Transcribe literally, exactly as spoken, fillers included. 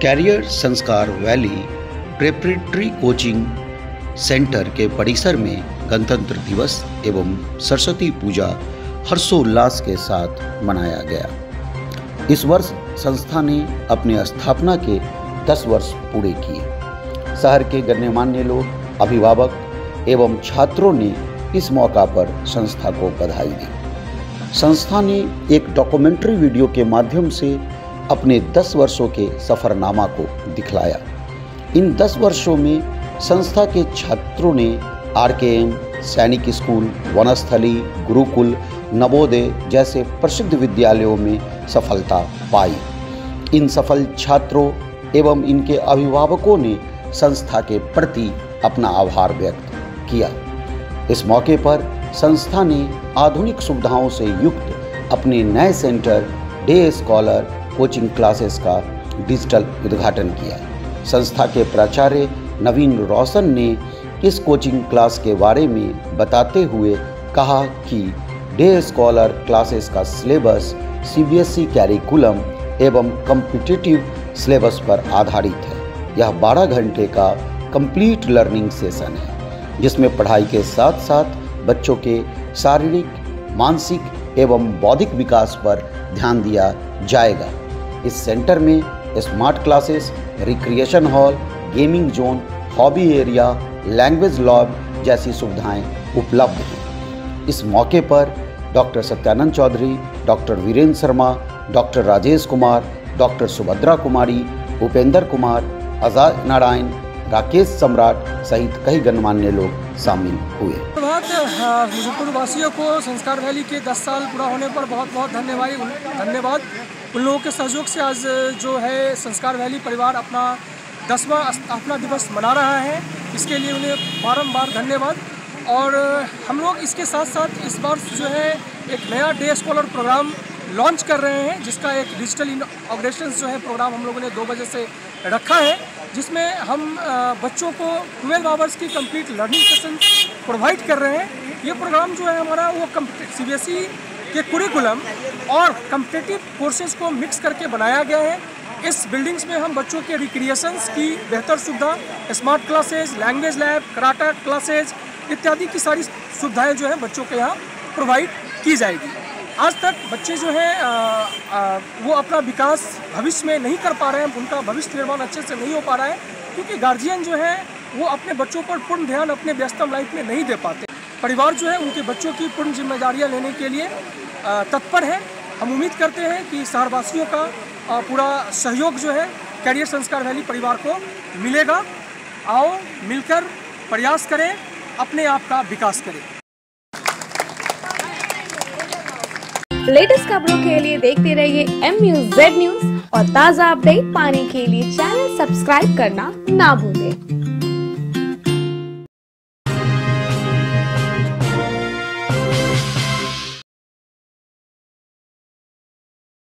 Career संस्कार valley preparatory coaching centre के परिसर में गणतंत्र दिवस एवं सरस्वती पूजा हर्षोल्लास के साथ मनाया गया। इस वर्ष संस्था ने अपने स्थापना के दस वर्ष पूरे किए। शहर के गण्यमान्य लोग, अभिभावक एवं छात्रों ने इस मौका पर संस्था को बधाई दी। संस्था ने एक डॉक्यूमेंट्री वीडियो के माध्यम से अपने दस वर्षों के सफरनामा को दिखलाया। इन दस वर्षों में संस्था के छात्रों ने आर के एम, सैनिक स्कूल, वनस्थली, गुरुकुल, नवोदय जैसे प्रसिद्ध विद्यालयों में सफलता पाई। इन सफल छात्रों एवं इनके अभिभावकों ने संस्था के प्रति अपना आभार व्यक्त किया। इस मौके पर संस्था ने आधुनिक सुविधाओं से युक्त अपने नए centre day scholar coaching classes का डिजिटल उद्घाटन किया। संस्था के प्राचार्य नवीन रोशन ने इस कोचिंग क्लास के बारे में बताते हुए कहा कि डे स्कॉलर क्लासेस का syllabus C B S E curriculum एवं कॉम्पिटिटिव सिलेबस पर आधारित है। यह बारह घंटे का कंप्लीट लर्निंग सेशन है, जिसमें पढ़ाई के साथ साथ बच्चों के शारीरिक, मानसिक एवं बौद्धिक विकास पर ध्यान दिया जाएगा। इस सेंटर में smart classes, recreation hall, gaming zone, hobby area, language lab जैसी सुविधाएं उपलब्ध हैं। इस मौके पर doctor Satyanand Chaudhary, doctor Virendra Sharma, doctor Rajesh Kumar, doctor Subhadra Kumari, Upendra Kumar, Azad Narayan, Rakesh Samrat सहित कई गणमान्य लोग शामिल हुए। मुजफ्फरपुर वासियों को संस्कार वैली के दस साल पूरा होने पर बहुत बहुत धन्यवाद धन्यवाद उन लोगों के सहयोग से आज जो है संस्कार वैली परिवार अपना दसवां स्थापना दिवस मना रहा है। इसके लिए उन्हें बारंबार धन्यवाद। और हम लोग इसके साथ साथ इस बार जो है एक नया डे स्कॉलर प्रोग्राम लॉन्च कर रहे हैं, जिसका एक डिजिटल इनॉग्रेशन जो है प्रोग्राम हम लोगों ने दो बजे से रखा है, जिसमें हम बच्चों को ट्वेल्व आवर्स की कंप्लीट लर्निंग सेशन प्रोवाइड कर रहे हैं। ये प्रोग्राम जो है हमारा वो सी बी एस ई के कुरिकुलम और कॉम्पिटिटिव कोर्सेज को मिक्स करके बनाया गया है। इस बिल्डिंग्स में हम बच्चों के रिक्रिएशंस की बेहतर सुविधा, smart classes, language lab, karate classes इत्यादि की सारी सुविधाएं जो है बच्चों के यहाँ प्रोवाइड की जाएगी। आज तक बच्चे जो है आ, आ, वो अपना विकास भविष्य में नहीं कर पा रहे हैं, उनका भविष्य निर्माण अच्छे से नहीं हो पा रहा है, क्योंकि गार्जियन जो है वो अपने बच्चों पर पूर्ण ध्यान अपने व्यस्तम लाइफ में नहीं दे पाते। परिवार जो है उनके बच्चों की पूर्ण जिम्मेदारियां लेने के लिए तत्पर है। हम उम्मीद करते हैं कि शहरवासियों का आ, पूरा सहयोग जो है कैरियर संस्कार वैली परिवार को मिलेगा। आओ मिलकर प्रयास करें, अपने आप का विकास करें। लेटेस्ट खबरों के लिए देखते रहिए एम न्यूज़ जेड न्यूज़ और ताज़ा अपडेट पाने के लिए चैनल सब्सक्राइब करना ना भूलें।